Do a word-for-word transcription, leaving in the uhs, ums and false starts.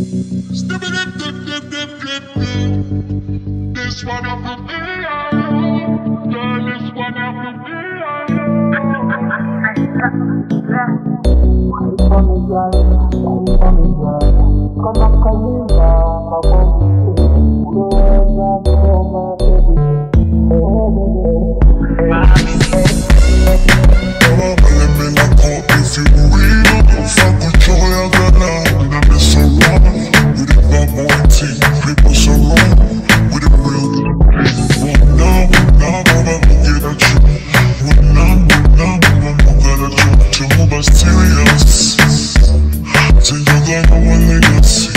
This one of the girl, this one of the if you real, fuck with your gana. And it's so wrong, with it not more tea. People so wrong, with it real. Now, now, mama, get at you. Now, now, mama, get at you. To move us serious. To you gonna win niggas.